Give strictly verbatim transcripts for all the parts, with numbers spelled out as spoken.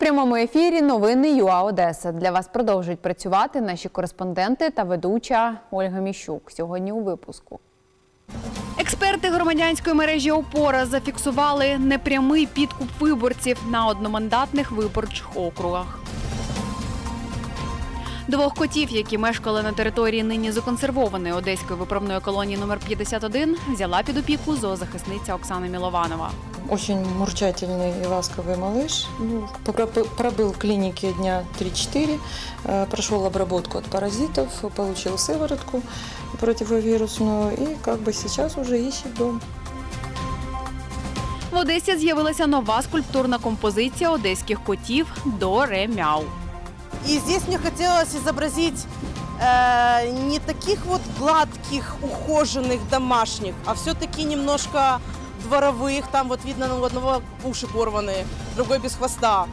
прямому ефірі новини ЮА Одеса. Для вас продовжують працювати наші кореспонденти та ведуча Ольга Міщук. Сьогодні у випуску. Експерти громадянської мережі «Опора» зафіксували непрямий підкуп виборців на одномандатних виборчих округах. Двох котів, які мешкали на території нині законсервованої одеської виправної колонії номер п'ятдесят один, взяла під опіку зоозахисниця Оксана Милованова. Очень мурчательный и ласковый малыш. Ну, пробыл в клинике дня три-четыре, прошел обработку от паразитов, получил сыворотку противовирусную и как бы сейчас уже ищет дом. В Одесі з'явилася нова скульптурна композиція одеських котів «До ре мяу». И здесь мне хотелось изобразить э, не таких вот гладких, ухоженных, домашних, а все-таки немножко дворовых. Там вот видно, у одного уши порванные, другой без хвоста.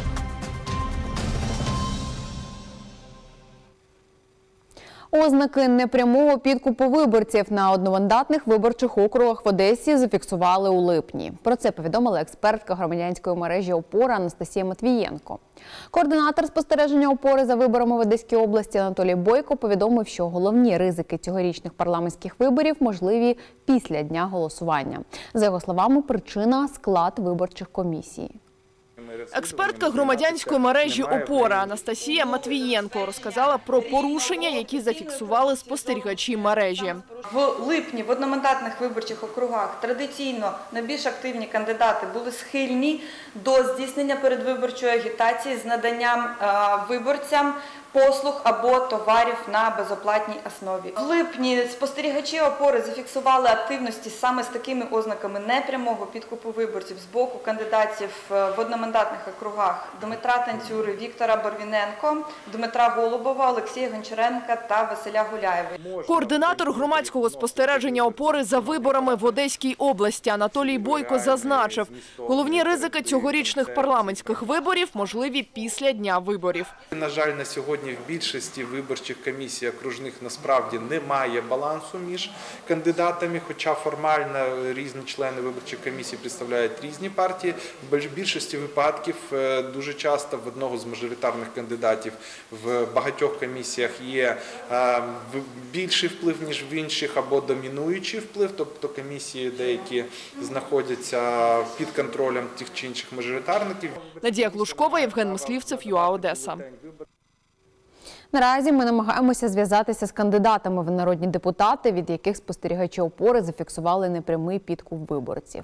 Ознаки непрямого підкупу виборців на одномандатних виборчих округах в Одесі зафіксували у липні. Про це повідомила експертка громадянської мережі «Опора» Анастасія Матвієнко. Координатор спостереження «Опори» за виборами в Одеській області Анатолій Бойко повідомив, що головні ризики цьогорічних парламентських виборів можливі після дня голосування. За його словами, причина – склад виборчих комісій. Експертка громадянської мережі «Опора» Анастасія Матвієнко розказала про порушення, які зафіксували спостерігачі мережі. В липні в одномандатних виборчих округах традиційно найбільш активні кандидати були схильні до здійснення передвиборчої агітації з наданням виборцям послуг або товарів на безоплатній основі. В липні спостерігачі «Опори» зафіксували активності саме з такими ознаками непрямого підкупу виборців з боку кандидатів в одномандатних округах Дмитра Танцюри, Віктора Борвіненко, Дмитра Голубова, Олексія Гончаренка та Василя Гуляєва. Координатор громадського спостереження «Опори» за виборами в Одеській області Анатолій Бойко зазначив, головні ризики цьогорічних парламентських виборів можливі після дня виборів. На жаль, на сьогодні в більшості виборчих комісій окружних насправді немає балансу між кандидатами, хоча формально різні члени виборчих комісій представляють різні партії. В більшості випадків дуже часто в одного з мажоритарних кандидатів в багатьох комісіях є більший вплив, ніж в інших, або домінуючий вплив, тобто комісії деякі знаходяться під контролем тих чи інших мажоритарників. Надія Глушкова, Євген Мислівцев, ЮА Одеса. Наразі ми намагаємося зв'язатися з кандидатами в народні депутати, від яких спостерігачі «Опори» зафіксували непрямий підкуп виборців.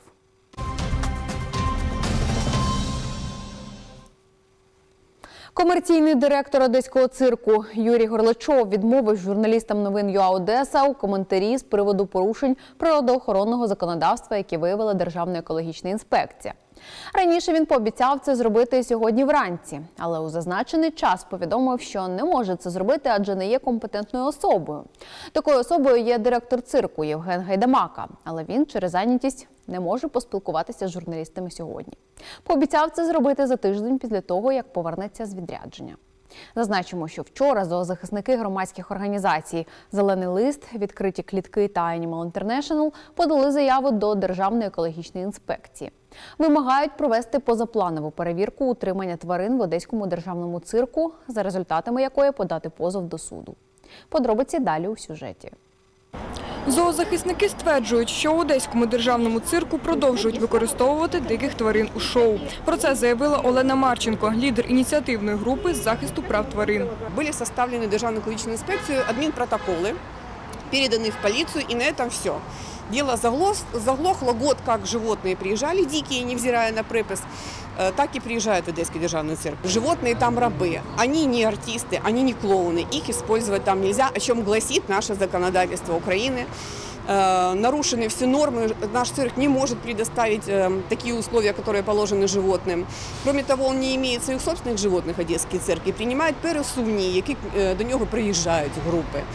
Комерційний директор одеського цирку Юрій Горлачов відмовив журналістам новин ЮА Одеса у коментарі з приводу порушень природоохоронного законодавства, які виявила Державна екологічна інспекція. Раніше він пообіцяв це зробити сьогодні вранці, але у зазначений час повідомив, що не може це зробити, адже не є компетентною особою. Такою особою є директор цирку Євген Гайдамака, але він через зайнятість не може поспілкуватися з журналістами сьогодні. Пообіцяв це зробити за тиждень після того, як повернеться з відрядження. Зазначимо, що вчора зоозахисники громадських організацій «Зелений лист», «Відкриті клітки» та Animal International подали заяву до Державної екологічної інспекції. Вимагають провести позапланову перевірку утримання тварин в Одеському державному цирку, за результатами якої подати позов до суду. Подробиці далі у сюжеті. Зоозахисники стверджують, що у Одеському державному цирку продовжують використовувати диких тварин у шоу. Про це заявила Олена Марченко, лідер ініціативної групи з захисту прав тварин. Були составлені Державною екологічною інспекцією адмінпротоколи, передані в поліцію, і на цьому все. Дело заглохло год, как животные приезжали дикие, невзирая на припис, так и приезжают в Одесский державный цирк. Животные там рабы, они не артисты, они не клоуны, их использовать там нельзя, о чем гласит наше законодательство Украины. Нарушены все нормы, наш цирк не может предоставить такие условия, которые положены животным. Кроме того, он не имеет своих собственных животных, Одесский цирк, и принимает пересувні, які до нього приїжджають групи.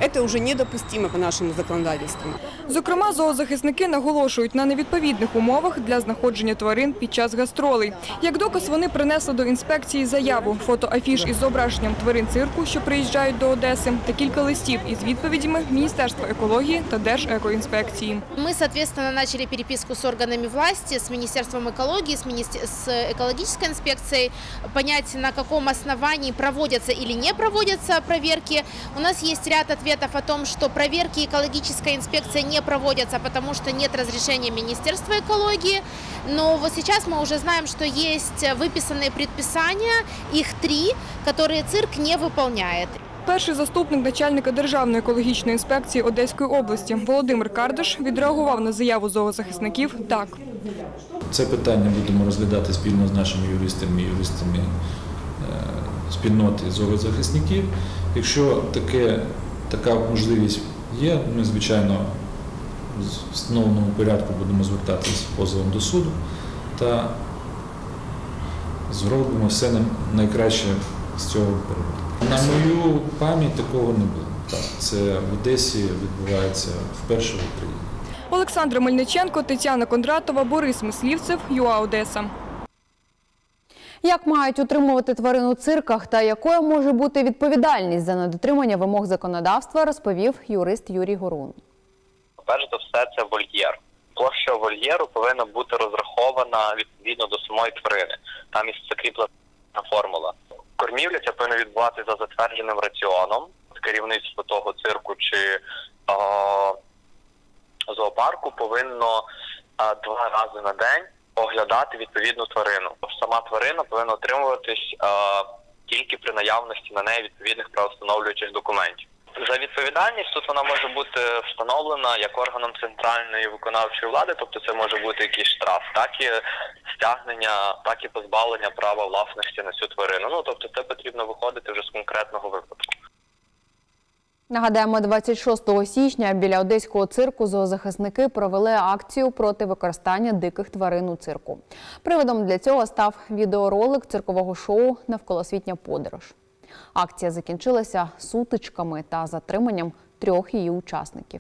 Это уже недопустимо по нашему законодательству. Зокрема, зоозахисники наголошують на невідповідних умовах для знаходження тварин під час гастролей. Як доказ вони принесли до інспекції заяву, фото-афіш із зображенням тварин цирку, що приїжджають до Одеси, та кілька листів із відповідями Міністерства екології та Держекоінспекції. Мы, соответственно, начали переписку с органами власти, с Министерством экологии, с, министер... с экологической инспекцией, понять, на каком основании проводятся или не проводятся проверки. У нас есть ряд ответов о том, что проверки экологической инспекции не проводятся, потому что нет разрешения Министерства экологии. Но вот сейчас мы уже знаем, что есть выписанные предписания, их три, которые цирк не выполняет. Перший заступник начальника Державної екологічної інспекції Одеської області Володимир Кардаш відреагував на заяву зоозахисників так. Це питання будемо розглядати спільно з нашими юристами і юристами спільноти зоозахисників. Якщо таке, така можливість є, ми, звичайно, в встановленому порядку будемо звертатися з позовом до суду та зробимо все найкраще з цього приводу. На мою пам'ять такого не було. Так, це в Одесі відбувається вперше в Україні. Олександра Мельниченко, Тетяна Кондратова, Борис Мислівцев, ЮА Одеса. Як мають утримувати тварин у цирках та якою може бути відповідальність за недотримання вимог законодавства, розповів юрист Юрій Горун. Перш за все, це вольєр. Площа вольєру повинна бути розрахована відповідно до самої тварини. Там є закріплена формула. Кормівля ця повинна відбуватися за затвердженим раціоном. Керівництво того цирку чи о, зоопарку повинно о, два рази на день оглядати відповідну тварину. Сама тварина повинна отримуватись о, тільки при наявності на неї відповідних правовстановлюючих документів. За відповідальність тут вона може бути встановлена як органом центральної виконавчої влади, тобто це може бути якийсь штраф, так і стягнення, так і позбавлення права власності на цю тварину. Ну, тобто це потрібно виходити вже з конкретного випадку. Нагадаємо, двадцять шостого січня біля одеського цирку зоозахисники провели акцію проти використання диких тварин у цирку. Приводом для цього став відеоролик циркового шоу «Навколосвітня подорож». Акція закінчилася сутичками та затриманням трьох її учасників.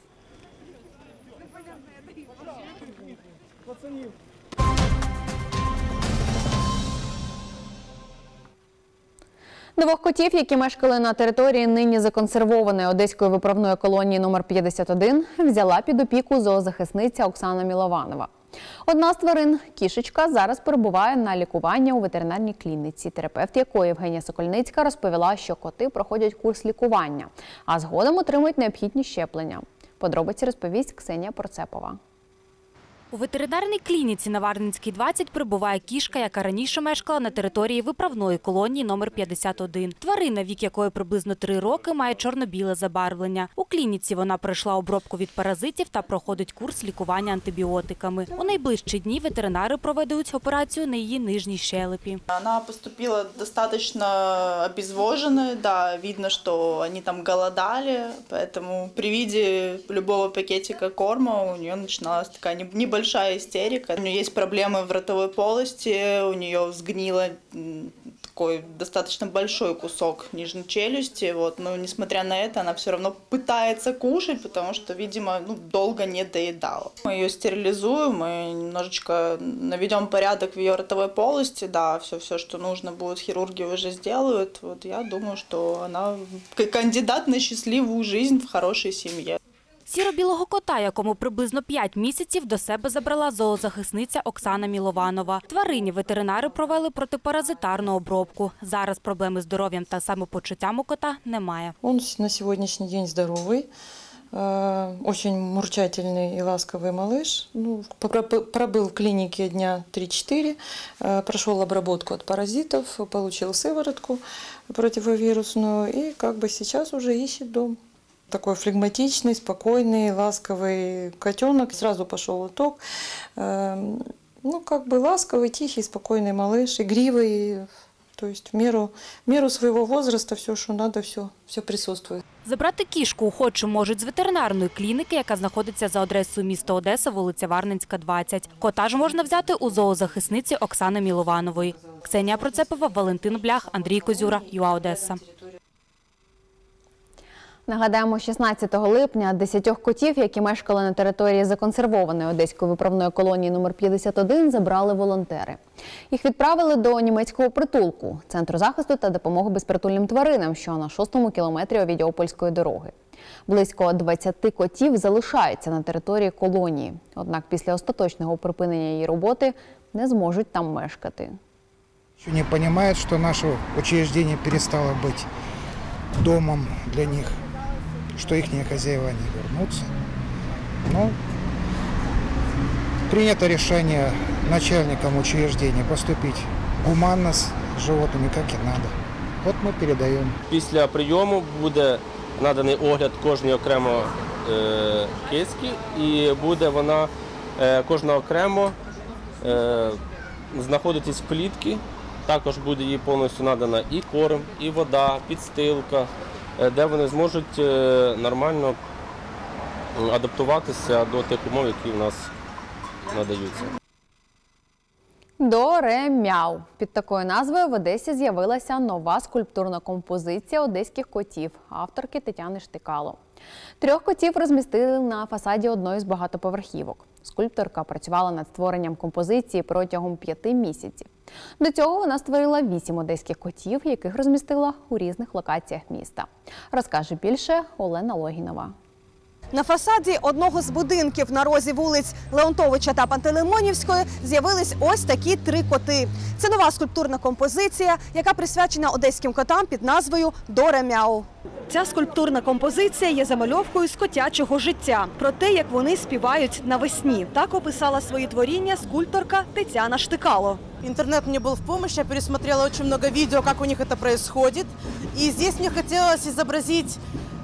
Двох котів, які мешкали на території нині законсервованої одеської виправної колонії номер п'ятдесят один, взяла під опіку зоозахисниця Оксана Мілованова. Одна з тварин, кішечка, зараз перебуває на лікуванні у ветеринарній клініці, терапевт якої Євгенія Сокольницька розповіла, що коти проходять курс лікування, а згодом отримують необхідні щеплення. Подробиці розповість Ксенія Порцепова. У ветеринарній клініці на Варненській, двадцять перебуває кішка, яка раніше мешкала на території виправної колонії номер п'ятдесят один. Тварина, вік якої приблизно три роки, має чорно-біле забарвлення. У клініці вона пройшла обробку від паразитів та проходить курс лікування антибіотиками. У найближчі дні ветеринари проведуть операцію на її нижній щелепі. Вона поступила достаточно обезвоженная, да, видно, что они там голодали, поэтому при виде любого пакетика корма у нее начиналась такая небольшая большая истерика. У нее есть проблемы в ротовой полости, у нее сгнило такой достаточно большой кусок нижней челюсти. Вот. Но несмотря на это, она все равно пытается кушать, потому что, видимо, ну, долго не доедала. Мы ее стерилизуем, мы немножечко наведем порядок в ее ротовой полости. Да, все, все, что нужно будет, хирурги уже сделают. Вот я думаю, что она кандидат на счастливую жизнь в хорошей семье. Сіро-білого кота, якому приблизно п'ять місяців, до себе забрала зоозахисниця Оксана Мілованова. Тварині ветеринари провели протипаразитарну обробку. Зараз проблеми з здоров'ям та самопочуттям у кота немає. Он на сьогоднішній день здоровий, очень мурчательный и ласковый малыш. Ну, пробыл в клинике дня три-четыре, прошел обработку от паразитов, получил сыворотку противовирусную и как бы сейчас уже ищет дом. Такой флегматичный, спокойный, ласковый котенок. Сразу пошел уток. Ну, как бы ласковый, тихий, спокойный малыш, игривый. То есть в меру, в меру своего возраста все, что надо, все, все присутствует. Забрати кішку охочі можуть з ветеринарної клініки, яка знаходиться за адресою міста Одеса, вулиця Варненська, двадцять. Кота ж можна взяти у зоозахисниці Оксани Мілованової. Ксенія Процепова, Валентин Блях, Андрій Козюра, ЮА Одеса. Нагадаємо, шістнадцятого липня десятьох котів, які мешкали на території законсервованої одеської виправної колонії номер п'ятдесят один, забрали волонтери. Їх відправили до німецького притулку – Центру захисту та допомоги безпритульним тваринам, що на шостому кілометрі Овідіопольської дороги. Близько двадцяти котів залишаються на території колонії. Однак після остаточного припинення її роботи не зможуть там мешкати. Не розуміють, що наше учреждение перестало бути домом для них, что их хозяева не вернутся. Но принято решение начальником учреждения поступить гуманно с животными, как и надо. Вот мы передаем. Після прийому буде наданий огляд кожної окремо е, киски, і буде вона е, кожна окремо е, знаходитись в клітці. Також буде їй повністю надана і корм, і вода, підстилка, де вони зможуть нормально адаптуватися до тих умов, які в нас надаються. До ре мяу. Під такою назвою в Одесі з'явилася нова скульптурна композиція одеських котів авторки Тетяни Штикало. Трьох котів розмістили на фасаді одної з багатоповерхівок. Скульпторка працювала над створенням композиції протягом п'яти місяців. До цього вона створила вісім одеських котів, яких розмістила у різних локаціях міста. Розкаже більше Олена Логінова. На фасаді одного з будинків на розі вулиць Леонтовича та Пантелеймонівської з'явились ось такі три коти. Це нова скульптурна композиція, яка присвячена одеським котам під назвою «До ре мяу». Ця скульптурна композиція є замальовкою з котячого життя, про те, як вони співають навесні. Так описала свої творіння скульпторка Тетяна Штикало. Интернет мне был в помощь, я пересмотрела очень много видео, как у них это происходит. И здесь мне хотелось изобразить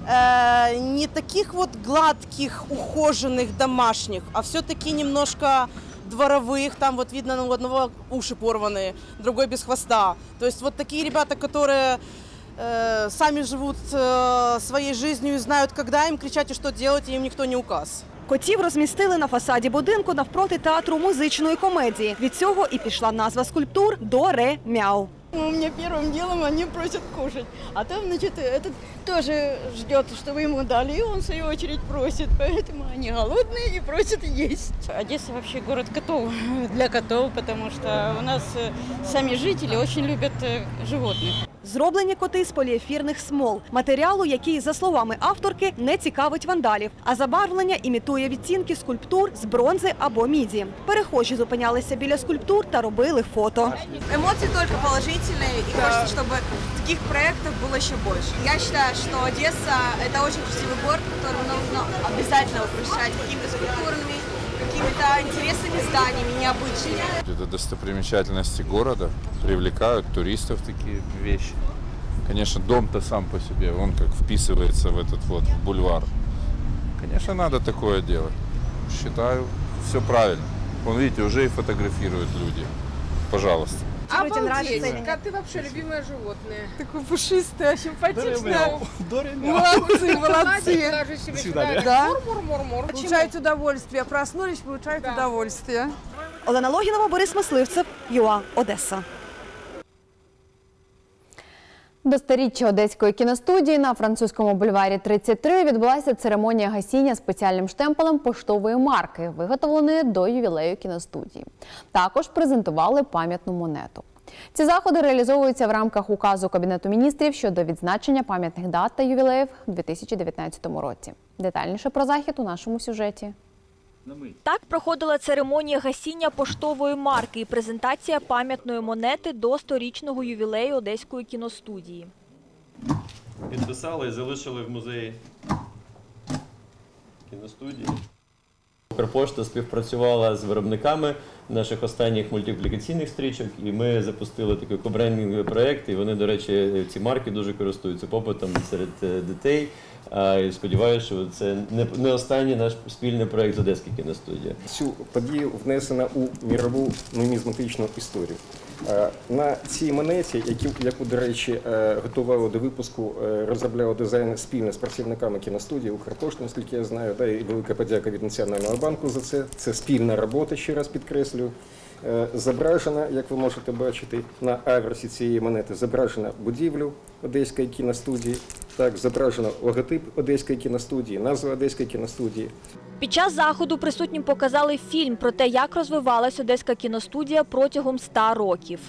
э, не таких вот гладких, ухоженных, домашних, а все-таки немножко дворовых. Там вот видно, ну, у одного уши порванные, другой без хвоста. То есть вот такие ребята, которые э, сами живут э, своей жизнью и знают, когда им кричать и что делать, и им никто не указ. Котів розмістили на фасаді будинку навпроти театру музичної комедії. Від цього і пішла назва скульптур «До ре мяу». У меня первым делом они просят кушать, а там, значит, этот тоже ждет, чтобы ему дали, и он в свою очередь просит, поэтому они голодные и просят есть. Одесса вообще город котов, для котов, потому что у нас сами жители очень любят животных. Зроблені коти з поліефірних смол, матеріалу, який, за словами авторки, не цікавить вандалів, а забарвлення імітує відтінки скульптур з бронзи або міді. Перехожі зупинялися біля скульптур та робили фото. Емоції тільки позитивні, і хочеться, щоб таких проєктів було ще більше. Я вважаю, що Одеса – це дуже красивий город, який потрібно обов'язково украшати якимись скульптурами, какими-то интересными зданиями, необычными. Это достопримечательности города, привлекают туристов такие вещи. Конечно, дом-то сам по себе, он как вписывается в этот вот бульвар. Конечно, надо такое делать. Считаю, все правильно. Вон, видите, уже и фотографируют люди. Пожалуйста. Обалдеть! Коты вообще любимое животное. Такое пушистое, симпатичное. Молодцы, молодцы. Да. Получают удовольствие. Проснулись, получают удовольствие. Олена Логінова, Борис Мисливцев, ЮА, Одеса. До сторіччя Одеської кіностудії на Французькому бульварі тридцять три відбулася церемонія гасіння спеціальним штемпелем поштової марки, виготовленої до ювілею кіностудії. Також презентували пам'ятну монету. Ці заходи реалізовуються в рамках указу Кабінету міністрів щодо відзначення пам'ятних дат та ювілеїв у дві тисячі дев'ятнадцятому році. Детальніше про захід у нашому сюжеті. Так проходила церемонія гасіння поштової марки і презентація пам'ятної монети до сторічного ювілею Одеської кіностудії. Підписали і залишили в музеї кіностудії. Укрпошта співпрацювала з виробниками наших останніх мультиплікаційних стрічок, і ми запустили такий кобрендинговий проєкт, і вони, до речі, ці марки дуже користуються попитом серед дітей. І сподіваюся, що це не останній наш спільний проєкт з Одеської кіностудії. Цю подію внесено у мірову нумізматичну історію. На цій монеті, яку, до речі, готували до випуску, розробляли дизайн спільно з працівниками кіностудії, Укрпошти, наскільки я знаю, та і велика подяка від Національного банку за це. Це спільна робота, ще раз підкреслюю. Зображена, як ви можете бачити, на аверсі цієї монети зображена будівлю Одеської кіностудії. Так, зображено логотип Одеської кіностудії, назва Одеської кіностудії. Під час заходу присутнім показали фільм про те, як розвивалась Одеська кіностудія протягом ста років.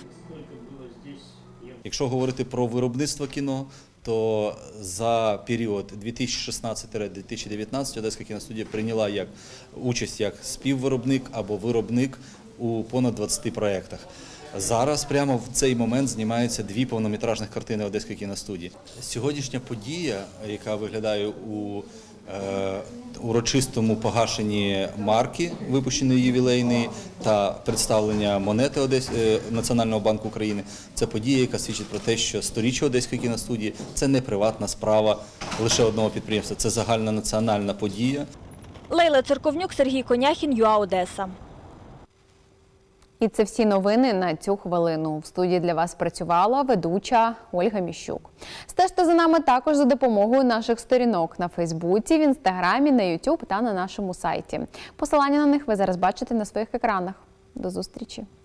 Якщо говорити про виробництво кіно, то за період дві тисячі шістнадцятий - дві тисячі дев'ятнадцятий Одеська кіностудія прийняла як участь як співвиробник або виробник у понад двадцяти проєктах. Зараз прямо в цей момент знімаються дві повнометражних картини Одеської кіностудії. Сьогоднішня подія, яка виглядає у е, урочистому погашенні марки, випущеної ювілейної, та представлення монети Одес... Національного банку України, це подія, яка свідчить про те, що сторіччя Одеської кіностудії – це не приватна справа лише одного підприємства, це загальнонаціональна подія. Лейла Церковнюк, Сергій Коняхін, ЮА Одеса. І це всі новини на цю хвилину. В студії для вас працювала ведуча Ольга Міщук. Стежте за нами також за допомогою наших сторінок на Фейсбуці, в Інстаграмі, на Ютуб та на нашому сайті. Посилання на них ви зараз бачите на своїх екранах. До зустрічі!